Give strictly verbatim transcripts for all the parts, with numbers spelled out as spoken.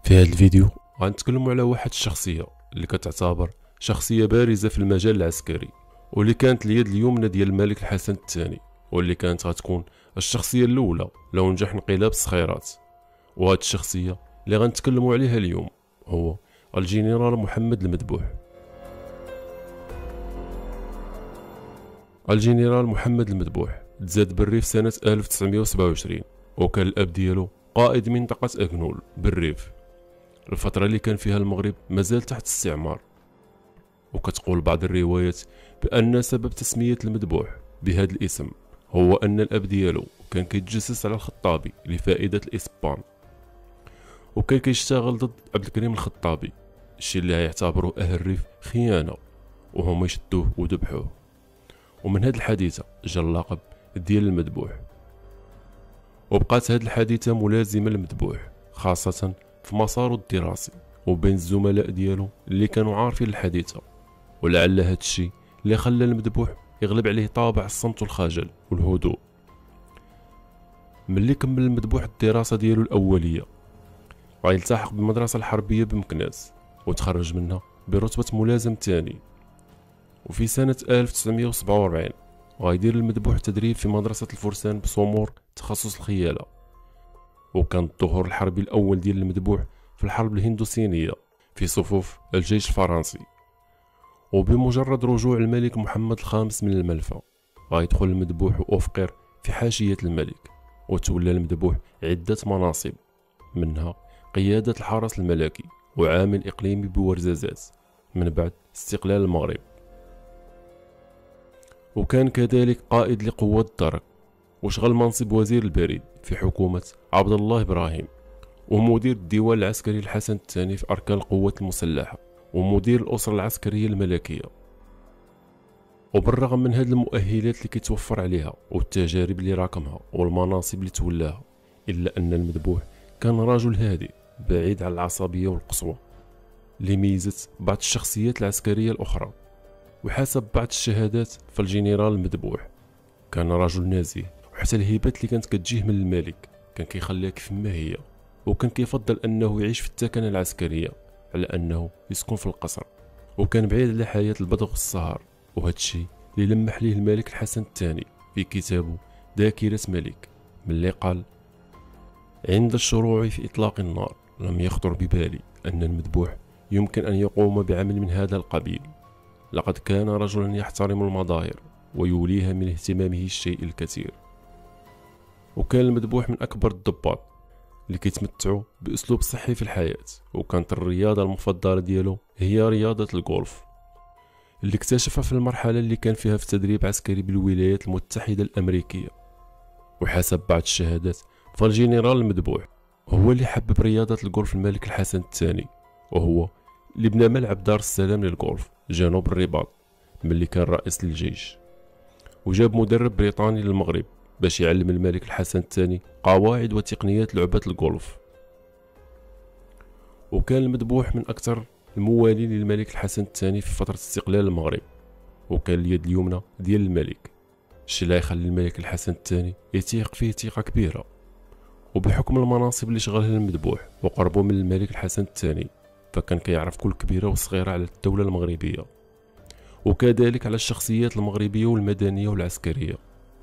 في هذا الفيديو غنتكلموا على واحد الشخصيه اللي كتعتبر شخصيه بارزه في المجال العسكري، واللي كانت اليد اليمنى ديال الملك الحسن الثاني، واللي كانت غتكون الشخصيه الاولى لو نجح انقلاب الصخيرات. وهاد الشخصيه اللي غنتكلموا عليها اليوم هو الجنرال محمد المذبوح. الجنرال محمد المذبوح تزاد بالريف سنه ألف وتسعمائة وسبعة وعشرين، وكان الاب ديالو قائد منطقه اغنول بالريف، الفترة اللي كان فيها المغرب مازال تحت استعمار. وكتقول بعض الروايات بأن سبب تسمية المذبوح بهذا الاسم هو أن الأب ديالو كان كيتجسس على الخطابي لفائدة الإسبان، وكان كيشتغل ضد عبد الكريم الخطابي، الشيء اللي يعتبروه أهل الريف خيانة، وهما يشدوه وذبحوه. ومن هذه الحادثة جا اللقب ديال المذبوح، وبقات هذه الحادثة ملازمة للمذبوح خاصة في مساره الدراسي وبين الزملاء ديالو اللي كانوا عارفين الحادثه. ولعل هذا الشيء اللي خلى المذبوح يغلب عليه طابع الصمت والخجل والهدوء. ملي كمل المذبوح الدراسه ديالو الاوليه غيلتحق بالمدرسه الحربيه بمكناس، وتخرج منها برتبه ملازم ثاني. وفي سنه ألف وتسعمائة وسبعة وأربعين غيدير المذبوح تدريب في مدرسه الفرسان بصمور تخصص الخياله. وكان الظهور الحربي الاول ديال المذبوح في الحرب الهندوسينيه في صفوف الجيش الفرنسي. وبمجرد رجوع الملك محمد الخامس من الملفى غيدخل المذبوح وأفقر في حاشيه الملك، وتولى المذبوح عده مناصب، منها قياده الحرس الملكي وعامل اقليمي بورزازات من بعد استقلال المغرب. وكان كذلك قائد لقوات الدرك، وشغل منصب وزير البريد في حكومة عبد الله إبراهيم، ومدير الديوان العسكري الحسن الثاني في أركان القوات المسلحة، ومدير الأسرة العسكرية الملكية. وبالرغم من هذه المؤهلات اللي كيتوفر عليها والتجارب اللي راكمها والمناصب اللي تولاها، إلا أن المذبوح كان رجل هادئ بعيد عن العصبية والقسوة اللي ميزت بعض الشخصيات العسكرية الأخرى. وحسب بعض الشهادات فالجنرال المذبوح كان رجل نزيه، وحتى الهبات اللي كانت كتجيه من الملك كان كيخليها كيف ما هي، وكان كيفضل انه يعيش في التكنه العسكريه على انه يسكن في القصر، وكان بعيد على حياه البذخ والسهر. وهذا الشيء اللي لمح ليه الملك الحسن الثاني في كتابه ذاكره ملك، ملي قال: عند الشروع في اطلاق النار لم يخطر ببالي ان المذبوح يمكن ان يقوم بعمل من هذا القبيل. لقد كان رجلا يحترم المظاهر ويوليها من اهتمامه الشيء الكثير. وكان المذبوح من أكبر الضباط اللي كيتمتعوا بأسلوب صحي في الحياة، وكانت الرياضة المفضلة ديالو هي رياضة الجولف، اللي اكتشفها في المرحلة اللي كان فيها في تدريب عسكري بالولايات المتحدة الأمريكية. وحسب بعض الشهادات فالجنرال المذبوح هو اللي حبب رياضة الجولف الملك الحسن الثاني، وهو اللي بنى ملعب دار السلام للجولف جنوب الرباط ملي كان رئيس للجيش. وجاب مدرب بريطاني للمغرب باش يعلم الملك الحسن الثاني قواعد وتقنيات لعبة الجولف. وكان المذبوح من أكثر الموالين للملك الحسن الثاني في فترة استقلال المغرب، وكان اليد اليمنى ديال الملك، الشيء اللي يخلي الملك الحسن الثاني يثيق فيه ثقة كبيرة. وبحكم المناصب اللي شغلها المذبوح وقربه من الملك الحسن الثاني، فكان كيعرف كل كبيرة وصغيرة على الدولة المغربية، وكذلك على الشخصيات المغربية والمدنية والعسكرية.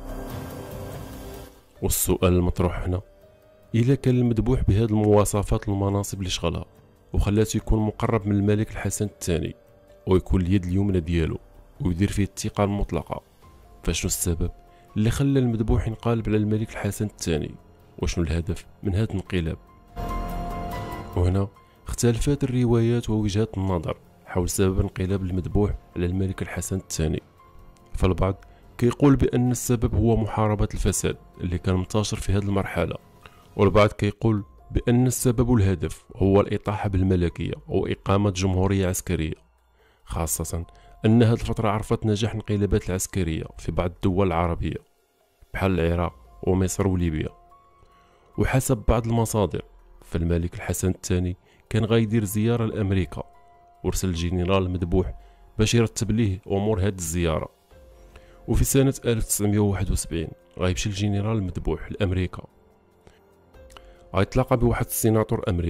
والسؤال المطروح هنا: إلا كان المذبوح بهذه المواصفات المناصب اللي شغلها وخلاته يكون مقرب من الملك الحسن الثاني ويكون اليد اليمنى ديالو ويدير فيه الثقة المطلقة، فشنو السبب اللي خلى المذبوح ينقلب على الملك الحسن الثاني؟ وشنو الهدف من هذا الانقلاب؟ وهنا اختلفت الروايات ووجهات النظر حول سبب انقلاب المذبوح على الملك الحسن الثاني. فالبعض كيقول بأن السبب هو محاربة الفساد اللي كان منتشر في هذه المرحلة، والبعض كيقول بأن السبب والهدف هو الإطاحة بالملكية وإقامة جمهورية عسكرية، خاصة أن هذه الفترة عرفت نجاح الانقلابات العسكرية في بعض الدول العربية بحال العراق ومصر وليبيا. وحسب بعض المصادر فالملك الحسن الثاني كان غيدير زيارة لأمريكا، ورسل الجنرال المذبوح باش يرتب ليه أمور هذه الزيارة. وفي سنة ألف وتسعمائة وواحد وسبعين غيمشي الجنرال المذبوح لأمريكا، غيتلاقى بواحد السيناتور أمريكي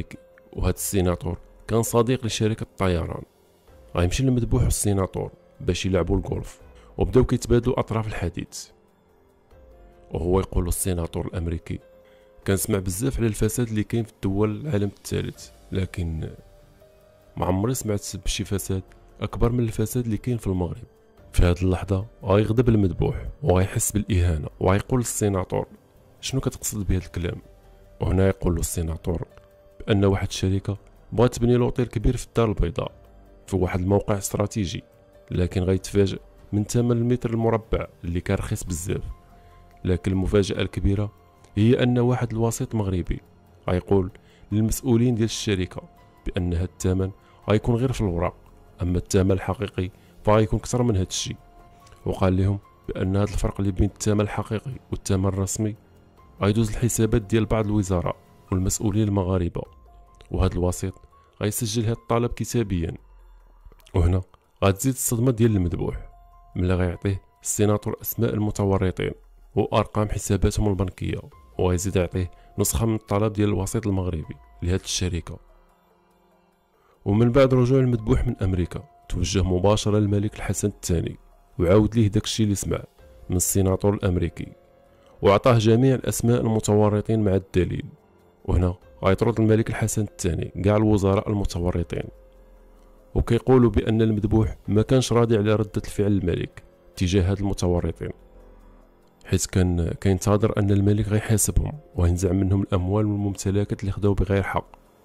وهذا السيناتور كان صديق لشركة الطيران. غيمشي المذبوح والسيناتور باش يلعبوا الجولف، وبداو كيتبادلوا اطراف الحديث. وهو يقول السيناتور الامريكي: كنسمع بزاف على الفساد اللي كاين في الدول العالم الثالث، لكن ما عمري سمعت بشي فساد اكبر من الفساد اللي كاين في المغرب. في هذه اللحظه غيغضب المذبوح وغيحس بالاهانه، وغيقول للسيناتور: شنو كتقصد بهذا الكلام؟ وهنا يقول له السيناتور بان واحد الشركه بغات تبني لوطيل كبير في الدار البيضاء في واحد الموقع استراتيجي، لكن غيتفاجئ من ثمن المتر المربع اللي كان رخيص بزاف. لكن المفاجاه الكبيره هي ان واحد الوسيط مغربي غيقول للمسؤولين ديال الشركه بان هذا الثمن غيكون غير في الوراق، اما الثمن الحقيقي فغيكون اكثر من هذا الشيء. وقال لهم بان هذا الفرق اللي بين الثمن الحقيقي والثمن الرسمي غيدوز الحسابات ديال بعض الوزراء والمسؤولين المغاربه، وهذا الوسيط غيسجل هذا الطلب كتابيا. وهنا غتزيد الصدمه ديال المذبوح ملي غيعطيه السيناتور اسماء المتورطين وارقام حساباتهم البنكيه، وغيزيد يعطيه نسخه من الطلب ديال الوسيط المغربي لهذه الشركه. ومن بعد رجوع المذبوح من امريكا توجه مباشره للملك الحسن الثاني وعاود ليه داكشي اللي سمع من السيناتور الامريكي، وعطاه جميع الاسماء المتورطين مع الدليل. وهنا غيطرد الملك الحسن الثاني كاع الوزراء المتورطين، وكيقولوا بان المذبوح ما كانش راضي على رده الفعل الملك تجاه هاد المتورطين، حيث كان كينتظر ان الملك غيحاسبهم وينزع منهم الاموال والممتلكات اللي خداو بغير حق.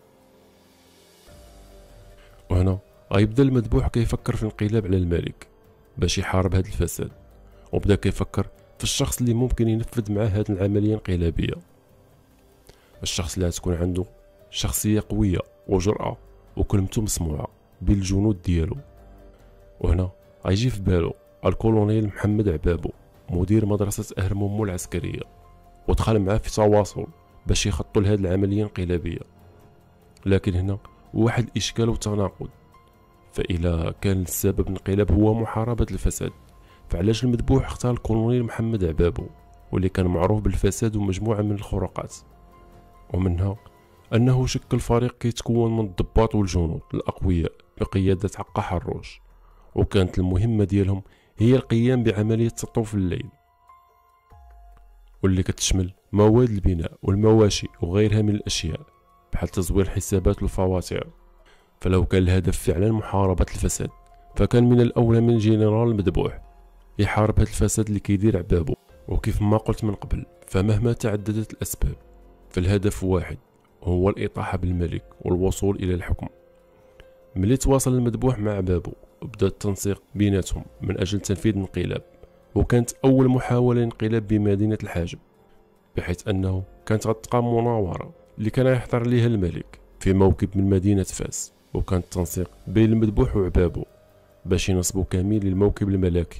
وهنا غيبدا المذبوح كيفكر في الانقلاب على الملك باش يحارب هذا الفساد، وبدا كيفكر في الشخص اللي ممكن ينفذ معاه هذه العمليه الانقلابيه، الشخص اللي تكون عنده شخصيه قويه وجرأه وكلمته مسموعه بين الجنود ديالو. وهنا غيجي في بالو الكولونيل محمد عبابو مدير مدرسه اهرمومو العسكريه، ودخل معاه في تواصل باش يخطوا لهذه العمليه الانقلابيه. لكن هنا واحد الاشكال وتناقض، فإذا كان السبب الانقلاب هو محاربة الفساد، فعلاش المذبوح اختار الكولونيل محمد عبابو واللي كان معروف بالفساد ومجموعة من الخروقات؟ ومنها أنه شكل فريق كيتكون من الضباط والجنود الأقوياء بقيادة عقا حروش، وكانت المهمة ديالهم هي القيام بعملية تطوف الليل، واللي كتشمل مواد البناء والمواشي وغيرها من الأشياء بحال تزوير الحسابات والفواتير. فلو كان الهدف فعلا محاربة الفساد، فكان من الأولى من الجنرال المذبوح يحارب هذا الفساد اللي كيدير عبابو. وكيف ما قلت من قبل، فمهما تعددت الأسباب فالهدف واحد، هو الإطاحة بالملك والوصول إلى الحكم. ملي تواصل المذبوح مع عبابو وبدا التنسيق بيناتهم من أجل تنفيذ الانقلاب، وكانت أول محاولة انقلاب بمدينة الحاجب، بحيث أنه كانت غتقام مناورة اللي كان يحضر ليها الملك في موكب من مدينة فاس، وكان التنسيق بين المذبوح وعبابو باش ينصبوا كمين للموكب الملكي.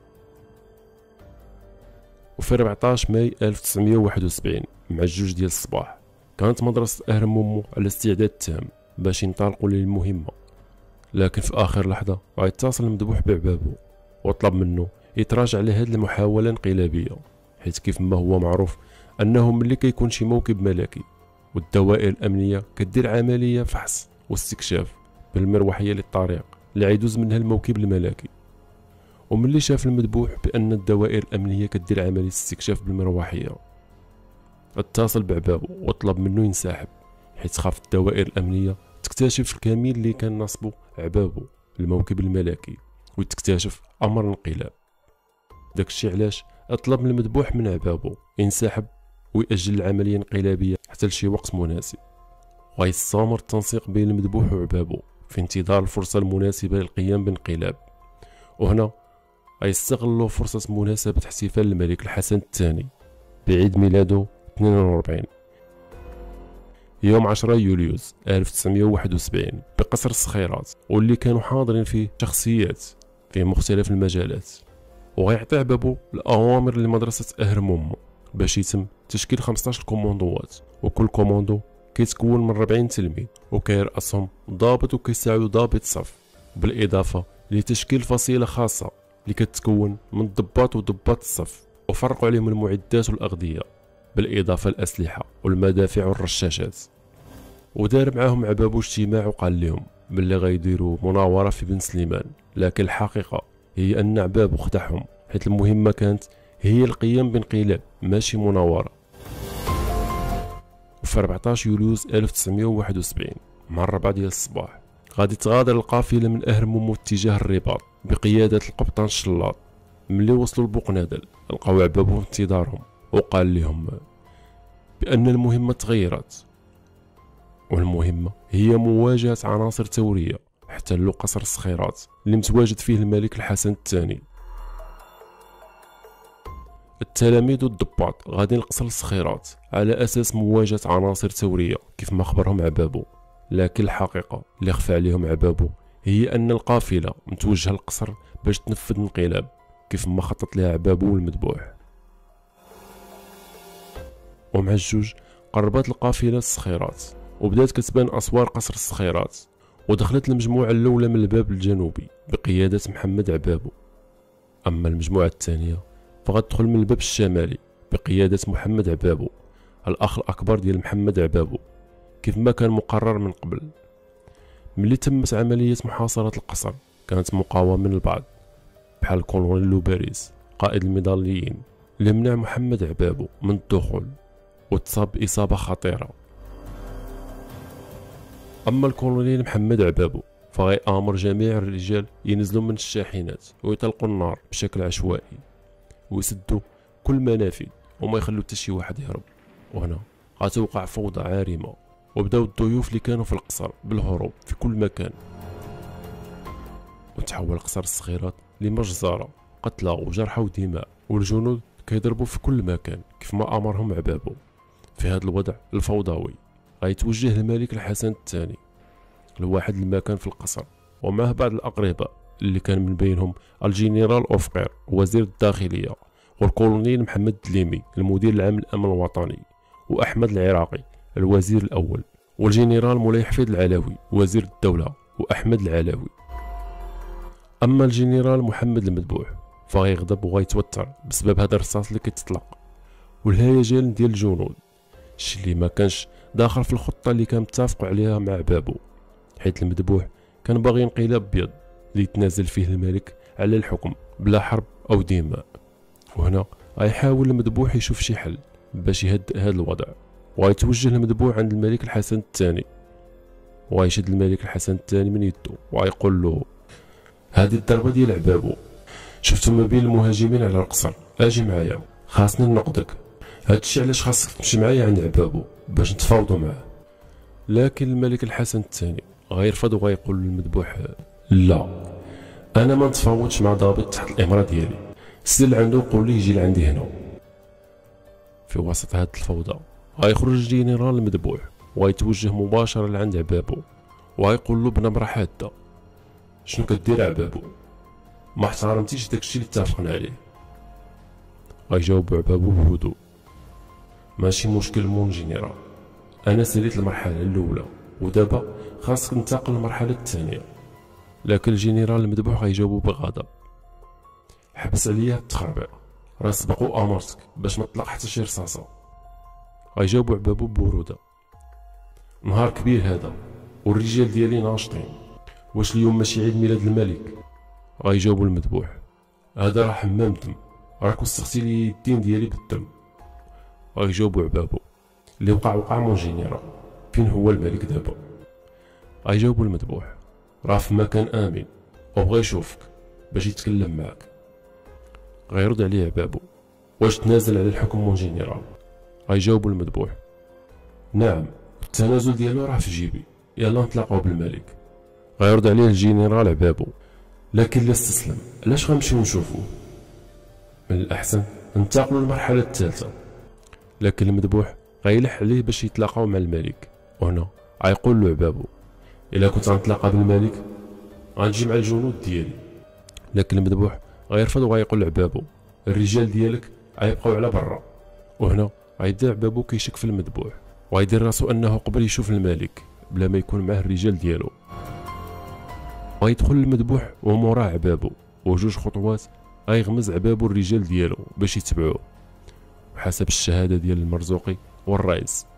وفي أربعطاش ماي ألف وتسعمائة وواحد وسبعين مع الجوج ديال الصباح كانت مدرسة أهرمومو على استعداد تام باش ينطلقوا للمهمة. لكن في آخر لحظة غيتصل المذبوح بعبابو وطلب منه يتراجع على هذه المحاولة الانقلابية، حيث كيف ما هو معروف أنه ملي كيكون شي موكب ملكي والدوائر الأمنية كدير عملية فحص واستكشاف بالمروحية للطريق اللي غيدوز منها الموكب الملكي. وملي شاف المذبوح بأن الدوائر الأمنية كدير عملية استكشاف بالمروحية، اتصل بعبابو وطلب منه ينسحب، حيث خاف الدوائر الأمنية تكتشف الكمين اللي كان نصبو عبابو الموكب الملكي وتكتشف أمر الانقلاب. داكشي علاش اطلب من المذبوح من عبابو ينسحب ويأجل العملية الانقلابية حتى لشي وقت مناسب. ويستمر التنسيق بين المذبوح وعبابو في انتظار الفرصة المناسبة للقيام بانقلاب. وهنا غيستغلوا فرصة مناسبة احتفال الملك الحسن الثاني بعيد ميلاده اثنين وأربعين يوم عشرة يوليوز ألف وتسعمائة وواحد وسبعين بقصر الصخيرات، واللي كانوا حاضرين فيه شخصيات في مختلف المجالات. وغيعطي عبابو الأوامر لمدرسة أهرمومو باش يتم تشكيل خمسطاش كوموندوات، وكل كوموندو كيتكون من أربعين تلميذ وكيرأسهم ضابط وكيساعدوا ضابط صف، بالإضافة لتشكيل فصيلة خاصة اللي كتكون من الضباط وضباط الصف، وفرقوا عليهم المعدات والأغذية بالإضافة للأسلحة والمدافع والرشاشات. ودار معاهم عبابو اجتماع وقال لهم باللي غيديروا مناورة في بن سليمان، لكن الحقيقة هي أن عبابو خدعهم، حيث المهمة كانت هي القيام بانقلاب ماشي مناورة. وفي أربعطاش يوليوز ألف وتسعمائة وواحد وسبعين مع الربعة ديال الصباح غادي تغادر القافلة من أهرموم اتجاه الرباط بقيادة القبطان الشلاط. ملي وصلوا لبوقنادل لقاو عبابو في انتظارهم وقال لهم بأن المهمة تغيرت، والمهمة هي مواجهة عناصر ثورية احتلوا قصر الصخيرات اللي متواجد فيه الملك الحسن الثاني. التلاميذ والضباط غادي لقصر الصخيرات على أساس مواجهة عناصر ثورية كيف ما خبرهم عبابو، لكن الحقيقة اللي خفى عليهم عبابو هي أن القافلة متوجهة للقصر باش تنفذ انقلاب كيف ما خطط لها عبابو والمذبوح. ومع الجوج قربت القافلة الصخيرات وبدات كتبان أسوار قصر الصخيرات، ودخلت المجموعة الأولى من الباب الجنوبي بقيادة محمد عبابو. أما المجموعة الثانية فغتدخل من الباب الشمالي بقيادة محمد عبابو الأخ الأكبر ديال محمد عبابو كيف ما كان مقرر من قبل. ملي تمت عملية محاصرة القصر كانت مقاومة من البعض بحال كولونيل لوباريس قائد المظليين اللي منع محمد عبابو من الدخول وتصاب بإصابة خطيرة. أما الكولونيل محمد عبابو فغيأمر جميع الرجال ينزلوا من الشاحنات ويطلقوا النار بشكل عشوائي ويسدوا كل منافذ وما يخلوا حتى شي واحد يهرب. وهنا غتوقع فوضى عارمة وبداو الضيوف اللي كانوا في القصر بالهروب في كل مكان، وتحول قصر الصخيرات لمجزرة قتلى وجرحى ودماء، والجنود كيضربوا في كل مكان كيف ما امرهم عبابو. في هذا الوضع الفوضوي غيتوجه الملك الحسن الثاني لواحد المكان في القصر ومعه بعض الاقرباء اللي كان من بينهم الجنرال اوفقير وزير الداخليه، والكولونيل محمد دليمي المدير العام للامن الوطني، واحمد العراقي الوزير الاول، والجنرال مولاي حفيظ العلوي وزير الدوله، واحمد العلوي. اما الجنرال محمد المذبوح فغيغضب وغيتوتر بسبب هذا الرصاص اللي كيتطلق والهيجان ديال الجنود، الشيء اللي ما كانش داخل في الخطه اللي كان متفق عليها مع عبابو، حيث المذبوح كان باغي انقلاب بيض اللي يتنازل فيه الملك على الحكم بلا حرب او دماء. وهنا غيحاول المذبوح يشوف شي حل باش يهدئ هذا الوضع، وغيتوجه المذبوح عند الملك الحسن الثاني وغيشد الملك الحسن الثاني من يده وغيقول له هذه الضربه ديال عبابو شفتو ما بين المهاجمين على القصر، اجي معايا خاصني نقدك، هادشي علاش خاصك تمشي معايا عند عبابو باش نتفاوضوا معاه. لكن الملك الحسن الثاني غيرفض وغيقول للمذبوح لا، انا ما نتفاوضش مع ضابط تحت الاماره ديالي، سير عنده وقول ليه يجي لعندي هنا. في وسط هاد الفوضى غيخرج الجنرال المذبوح وغيتوجه مباشره لعند عبابو وغيقول له بنبره حاده شنو كدير عبابو؟ ما احترمتيش داكشي اللي اتفقنا عليه. غيجاوب عبابو بهدوء ماشي مشكل مون جنرال، انا ساليت المرحله الاولى ودابا خاصك ننتقل للمرحله الثانيه. لكن الجنرال المذبوح غيجاوبو بغضب حبس عليا التخربيق، راه سبق وامرتك باش ما تطلق حتى شي رصاصه. غيجاوبو عبابو ببروده نهار كبير هذا والرجال ديالي ناشطين، واش اليوم ماشي عيد ميلاد الملك؟ غيجاوبو المذبوح هذا راه حمام دم، راك وسختي لي الدين ديالي بالدم. غيجاوبو عبابو اللي وقع وقع مون جينيرال، فين هو الملك دابا؟ غيجاوبو المذبوح راه في مكان امن وبغى يشوفك باش يتكلم معاك. غيرد عليه عبابو واش تنازل على الحكم مون جينيرال؟ غيجاوبو المذبوح نعم، التنازل ديالو راه في جيبي، يلا نتلاقاو بالملك. غيرد عليه الجنرال عبابو لكن لا استسلم، علاش غنمشيو نشوفوه؟ من الاحسن ننتقلوا للمرحله الثالثه. لكن المذبوح غيلح عليه باش يتلاقاو مع الملك، وهنا غيقول له عبابو الا كنت غنتلاقى بالملك غنجي مع الجنود ديالي. لكن المذبوح غيرفض وغيقول لعبابو الرجال ديالك غيبقاو على برا. وهنا غيبدا عبابو كيشك في المذبوح وغيدير راسو انه قبل يشوف الملك بلا ما يكون معاه الرجال ديالو. غيدخل المذبوح وموراه عبابو، وجوج خطوات غيغمز عبابو الرجال ديالو باش يتبعوه. وحسب الشهاده ديال المرزوقي والرئيس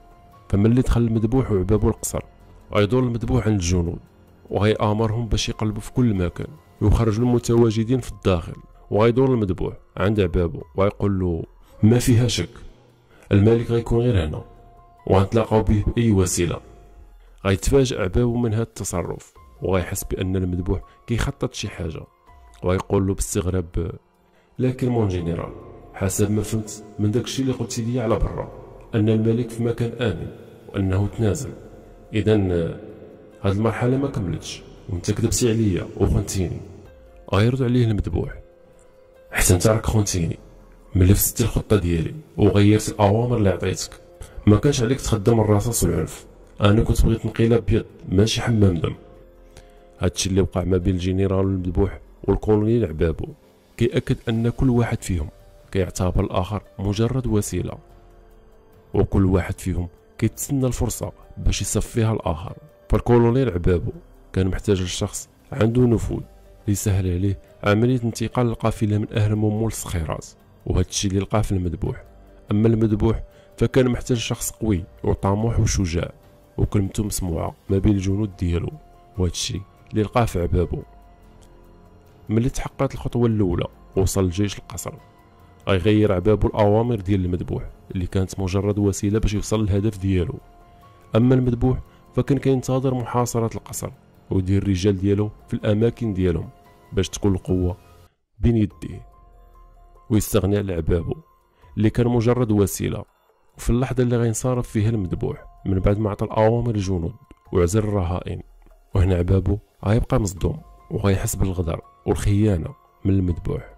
فملي دخل المذبوح وعبابو القصر غيدور المذبوح عند الجنود وغيامرهم باش يقلبوا في كل مكان ويخرجوا المتواجدين في الداخل. وغيدور المذبوح عند عبابو ويقول له ما فيها شك الملك غيكون غير هنا وغنتلاقاو به باي وسيله. غيتفاجأ عبابو من هذا التصرف وغيحس بان المذبوح كيخطط شي حاجه وغيقول له باستغراب لكن مون جينيرال حسب ما فهمت من داكشي اللي قلتي لي على برا ان الملك في مكان امن وانه تنازل، اذا هاد المرحله ما كملتش وانت كذبتي عليا وخنتيني. غيرد عليه المذبوح حتى انت راك خنتيني ملي فسدتي الخطه ديالي وغيرت الاوامر اللي عطيتك. ما كانش عليك تخدم الرصاص والعنف، انا كنت بغيت نقيلها بيد ماشي حمام دم. هادشي اللي وقع ما بين الجنرال المذبوح والكولونيل عبابو كيأكد ان كل واحد فيهم كيعتبر الاخر مجرد وسيله، وكل واحد فيهم كيتسنى الفرصه باش يصفيها الاخر. فالكولونيل عبابو كان محتاج لشخص عنده نفوذ يسهل عليه عمليه انتقال القافله من اهرموم للصخيرات، وهذا الشيء اللي لقاه في المذبوح. اما المذبوح فكان محتاج شخص قوي وطموح وشجاع وكلمته مسموعه ما بين الجنود ديالو، وهذا الشيء اللي لقاه في عبابو. ملي تحققت الخطوه الاولى وصل الجيش للقصر غيغير عبابو الاوامر ديال المذبوح اللي كانت مجرد وسيله باش يوصل للهدف ديالو. اما المذبوح فكان كينتظر محاصره القصر ويدير الرجال ديالو في الاماكن ديالهم باش تكون القوه بين يديه ويستغني على عبابو اللي كان مجرد وسيله. وفي اللحظه اللي غينصرف فيها المذبوح من بعد ما عطى الاوامر الجنود وعزل الرهائن، وهنا عبابو غيبقى مصدوم وغيحس بالغدر والخيانه من المذبوح،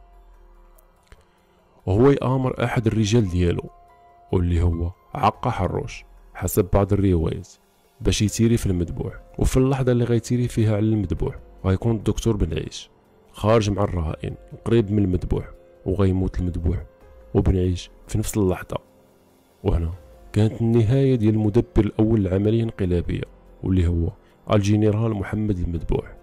وهو يامر احد الرجال ديالو واللي هو عقا حروش حسب بعض الروايات باش يتيري في المذبوح. وفي اللحظه اللي غيتيري فيها على المذبوح غيكون الدكتور بن عيش خارج مع الرهائن قريب من المذبوح وغيموت المذبوح وبن عيش في نفس اللحظه. وهنا كانت النهايه ديال المدبر الاول للعمليه الانقلابيه واللي هو الجنرال محمد المذبوح.